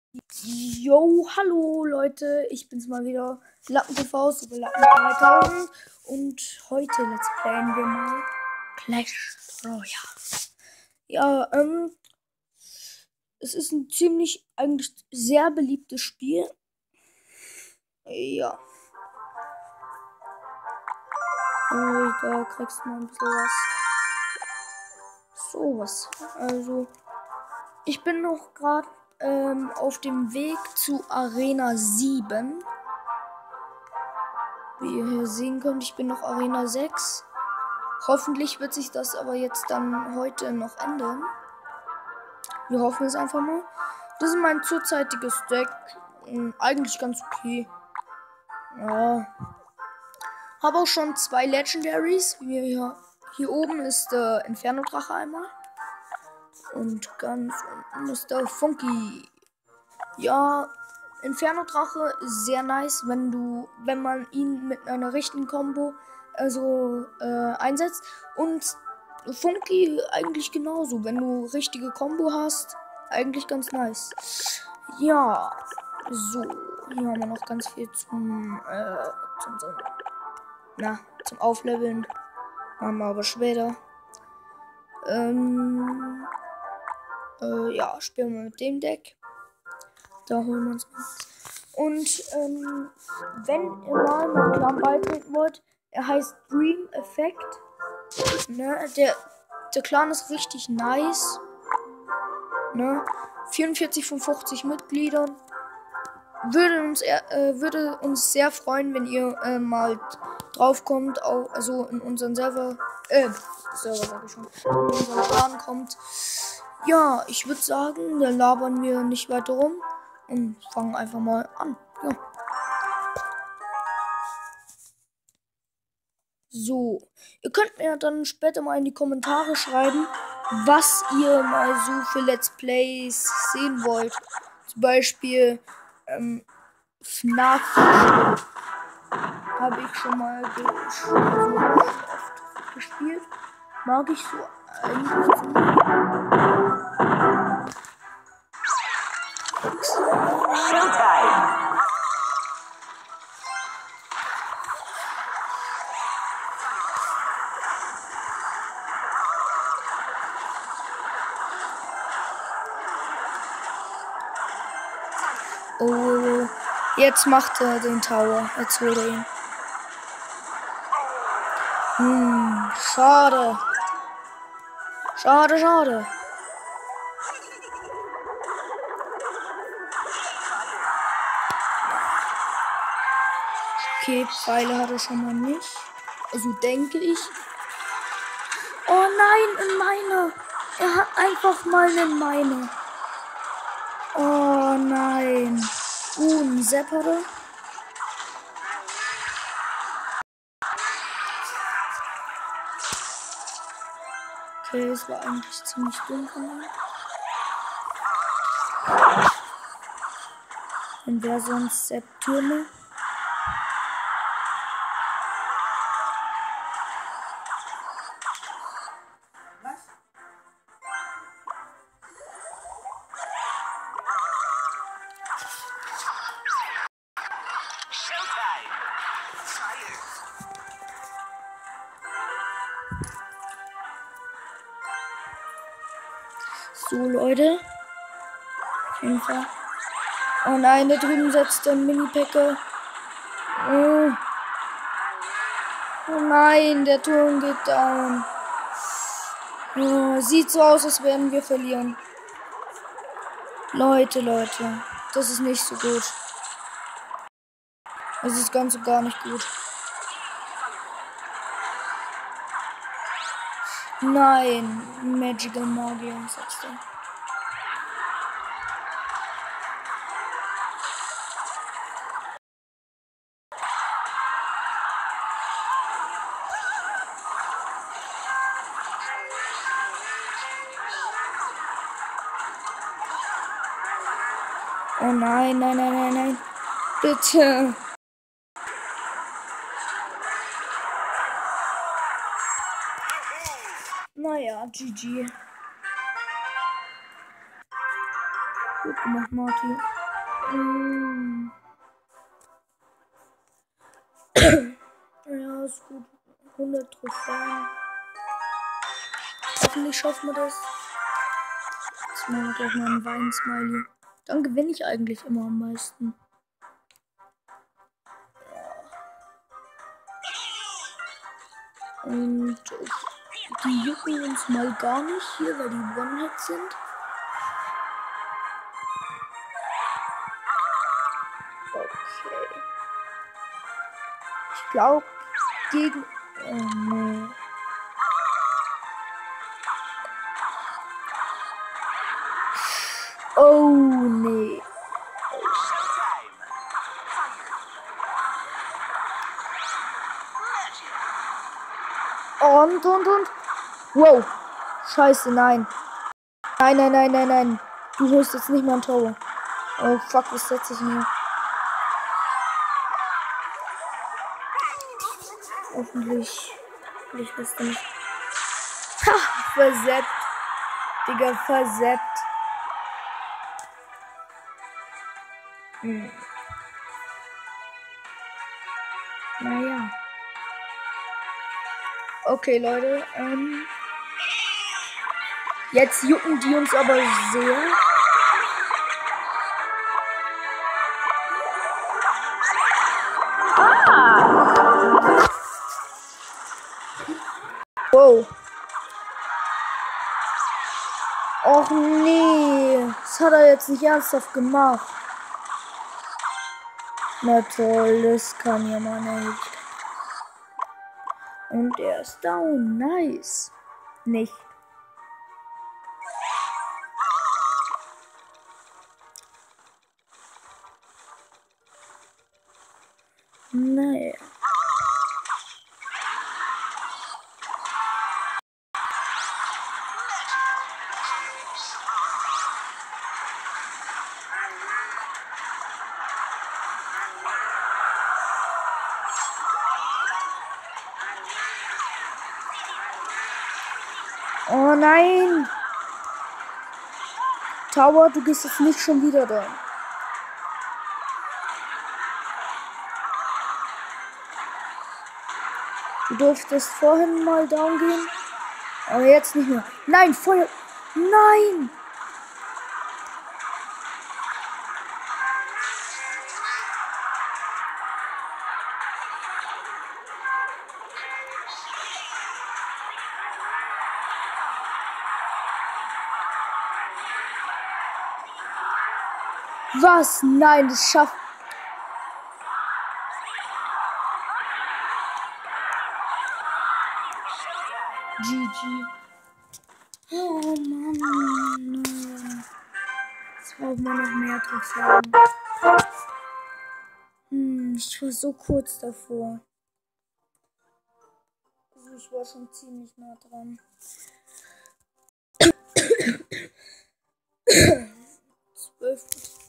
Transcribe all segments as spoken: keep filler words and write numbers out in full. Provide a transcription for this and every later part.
Yo, hallo Leute, ich bin's mal wieder, LappenTV, Super Lappen dreitausend und heute let's playen wir mal Clash Royale. Ja, ähm, es ist ein ziemlich, eigentlich sehr beliebtes Spiel. Ja. Hey, da kriegst du mal ein bisschen was. So was. Also, ich bin noch gerade ähm, auf dem Weg zu Arena sieben. Wie ihr hier sehen könnt, ich bin noch Arena sechs. Hoffentlich wird sich das aber jetzt dann heute noch ändern. Wir hoffen es einfach mal. Das ist mein zurzeitiges Deck. Hm, eigentlich ganz okay. Ja. Habe auch schon zwei Legendaries. Hier, hier oben ist der Inferno-Drache einmal. Und ganz unten ist der Funky. Ja, Inferno-Drache ist sehr nice, wenn du, wenn man ihn mit einer richtigen Combo also äh, einsetzt. Und Funky eigentlich genauso, wenn du richtige Combo hast, eigentlich ganz nice. Ja, so, hier haben wir noch ganz viel zum, äh, zum, zum na, zum Aufleveln. Machen wir aber später. Ähm, äh, ja, spielen wir mit dem Deck. Da holen wir uns was. Und ähm, wenn ihr mal meinem Clan beitreten wollt, er heißt Dream Effect. Ne, der, der Clan ist richtig nice. Ne, vierundvierzig von fünfzig Mitgliedern. Würde uns, äh, würde uns sehr freuen, wenn ihr äh, mal draufkommt, auch, also in unseren Server, äh, Server sag ich schon, in unseren Clan kommt. Ja, ich würde sagen, dann labern wir nicht weiter rum und fangen einfach mal an. Ja. So, ihr könnt mir dann später mal in die Kommentare schreiben, was ihr mal so für Let's Plays sehen wollt. Zum Beispiel ähm, F NAF habe ich schon mal ge schon, also schon oft gespielt. Mag ich so eigentlich ziemlich. Oh, jetzt macht er den Tower. Jetzt holt er ihn. Hm, schade. Schade, schade. Okay, Pfeile hat er schon mal nicht. Also denke ich. Oh nein, in meine. Er hat einfach mal eine Meine. Oh nein. Uh, ein Sepp hat er. Okay, es war eigentlich ziemlich dumm von ihm. Und wer sonst Sepp Türme? So, Leute. Auf jeden Fall. Oh nein, da drüben setzt der Mini-Packer. Oh. Oh nein, der Turm geht down. Oh, sieht so aus, als werden wir verlieren. Leute, Leute. Das ist nicht so gut. Das ist ganz und gar nicht gut. Nein, Magical Magier setzt er. Oh nein, nein, nein, nein, nein. Bitte. Naja, G G. Gut gemacht, Marty. Mm. Ja, ist gut. hundert Trophäen. Hoffentlich schaffen wir das. Jetzt machen wir gleich mal einen Wein-Smiley. Dann gewinne ich eigentlich immer am meisten. Und die jucken uns mal gar nicht hier, weil die One-Hit sind. Okay. Ich glaube, gegen... Oh, nee. Oh, nee. Und, und, und. Wow. Scheiße, nein. Nein, nein, nein, nein, nein. Du hörst jetzt nicht mal ein Tor. Oh, fuck, was setze ich mir? Hoffentlich. Hoffentlich bist du nicht. Ha! Verseppt. Digga, verseppt. Hm. Naja. Okay, Leute. Ähm, jetzt jucken die uns aber sehr. Ah! Wow. Och nee. Das hat er jetzt nicht ernsthaft gemacht. Na toll, das kann ja mal nicht. Und er ist down. Nice. Nicht. Naja. Oh nein! Tower, du gehst jetzt nicht schon wieder da. Du durftest vorhin mal down gehen, aber jetzt nicht mehr. Nein, Feuer! Nein! Was? Nein, das schafft. G G. Oh Mann. Jetzt brauchen wir noch mehr Trophäen. Hm, ich war so kurz davor. Also ich war schon ziemlich nah dran. Zwölf.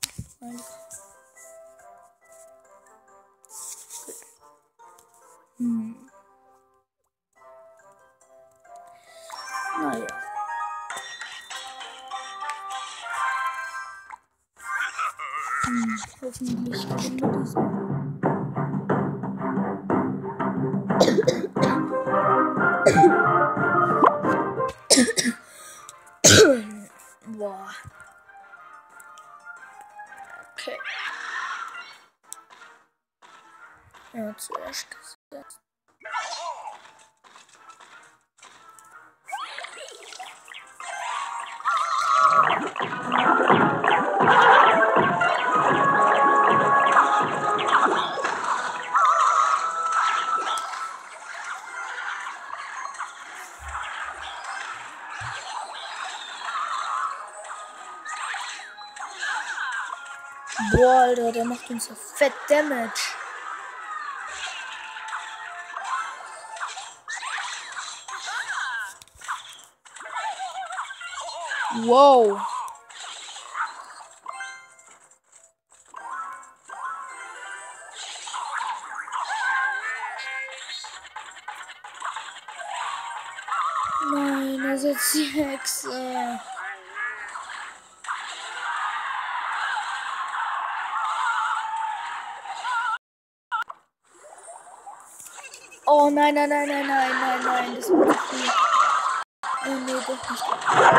Hm. Naja. Hm, hoffentlich gewinnen wir diesen. Boah. Okay. Ja, zuerst gesetzt. Boah, Alter, der macht uns so fett Damage. Wow. Nein, er setzt die Hexe. Oh nein, nein, nein, nein, nein, nein, nein, das war zu früh. Oh nee, doch nicht.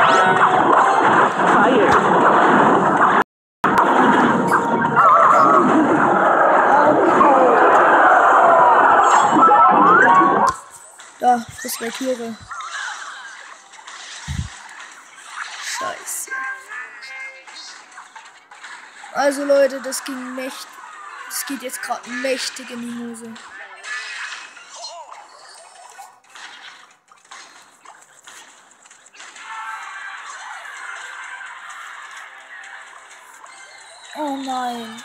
Da, das war Tiere. Scheiße. Also Leute, das ging mächtig. Das geht jetzt gerade mächtig in die Hose. Oh nein.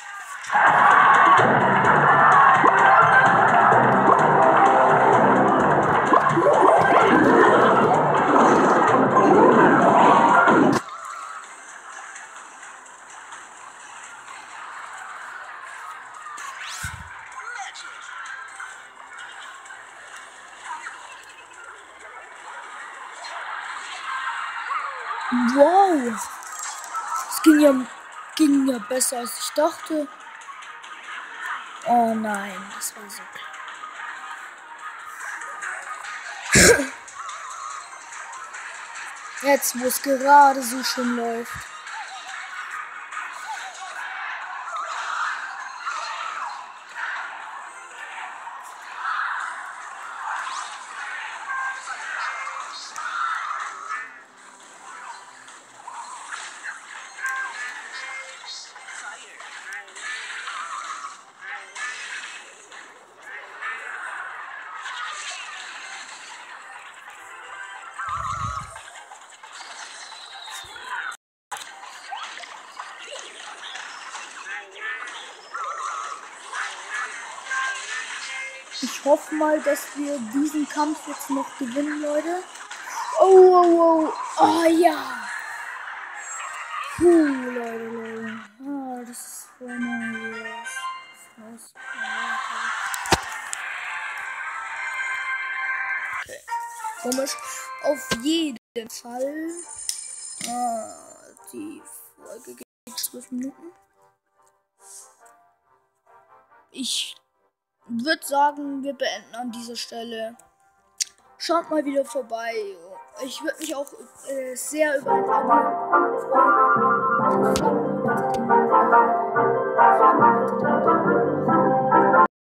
Wow. Es ging ja, ging ja besser als ich dachte. Oh nein, das war so klar. Jetzt, wo es gerade so schön läuft. Ich hoffe mal, dass wir diesen Kampf jetzt noch gewinnen, Leute. Oh, oh, oh. Oh, ja. Puh, Leute, Leute. Ah, das ist so nice. Okay. Komisch. Auf jeden Fall. Ah, die Folge geht zwölf Minuten. Ich würde sagen, wir beenden an dieser Stelle. Schaut mal wieder vorbei. Ich würde mich auch äh, sehr über ein Abo freuen.